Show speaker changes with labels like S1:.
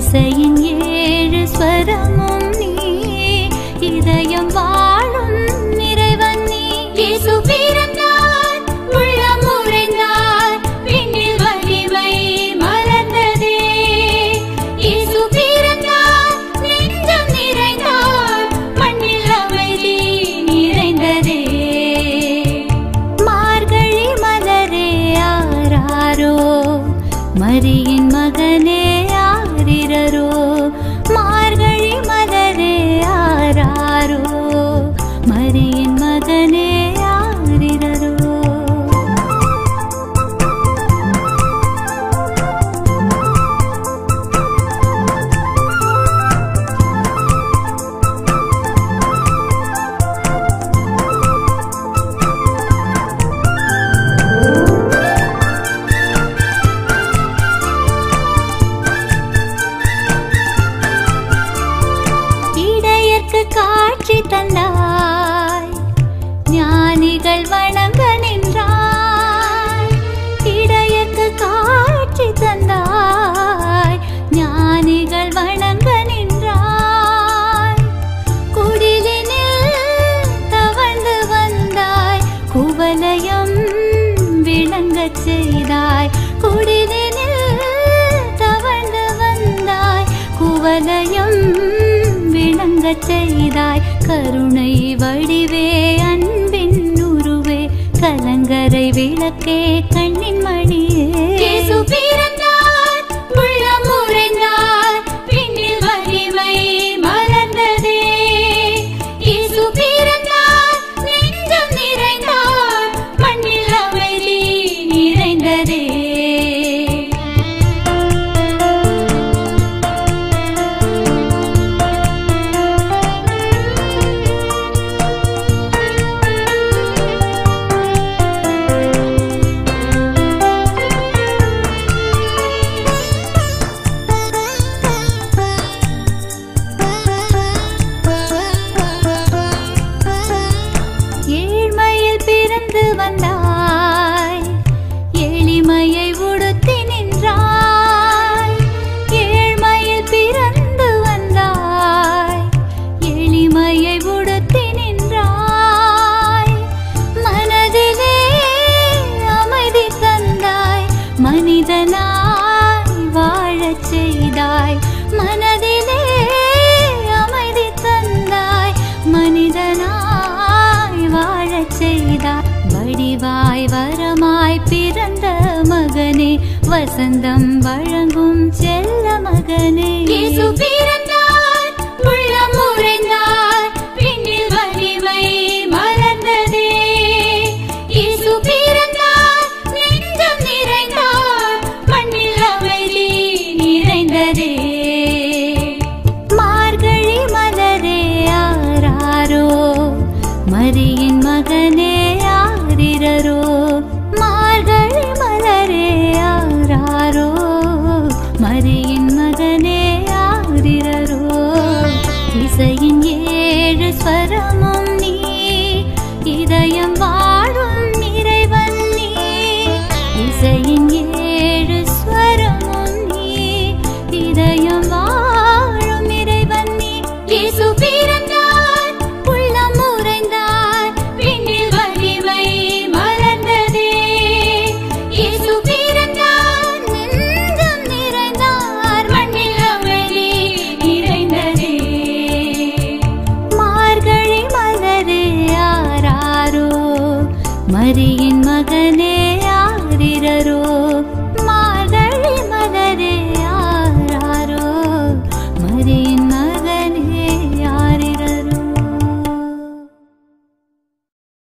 S1: இசையின் ஏழு ஸ்வரமும் நீ, இதயம் வாழும் இறைவன் நீ. இயேசு பிறந்தார், உள்ளம் உறைந்தார், விண்ணில் வலிமை மலர்ந்ததே. இயேசு பிறந்தார், நெஞ்சம் நிறைந்தார், மண்ணில் அமைதி நிறைந்ததே. மார்கழி மலரே ஆராரோ, மரியின் மகனே ஆரிரரோ. மார்கழி மலரே ஆராரோ, மரியின் மகனே ஆரிரரோ. காட்சி தந்தாய், ஞானிகள் வணங்க நின்றாய். இடையற்கு காட்சி தந்தாய், ஞானிகள் வணங்க நின்றாய். குடிலினில் தவழ்ந்து வந்தாய், குவலயம் விளங்கச் செய்தாய். குடிலினில் தவழ்ந்து வந்தாய், குவலயம் விளங்கச் செய்தாய். கருணை வடிவே, அன்பின் உருவே, கலங்கரை விளக்கே, கண்ணின் மணியே. இயேசு பிறந்தார், உள்ளம் உறைந்தார், விண்ணில் வலிமை மலர்ந்ததே. இயேசு பிறந்தார், நெஞ்சம் நிறைந்தார், மண்ணில் அமைதி நிறைந்ததே. ஏழ்மையில் பிறந்து வந்தாய், எளிமையை உடுத்தி நின்றாய். ஏழ்மையில் பிறந்து வந்தாய், எளிமையை உடுத்தி நின்றாய். மனதிலே அமைதி தந்தாய், மனிதனாய் வாழச் செய்தாய். மனதிலே அமைதி தந்தாய், மனிதனாய் வாழச் செய்தாய். வடிவாய் வரமாய் பிறந்த மகனே, வசந்தம் வழங்கும் செல்ல மகனே. இயேசு பிறந்தார்.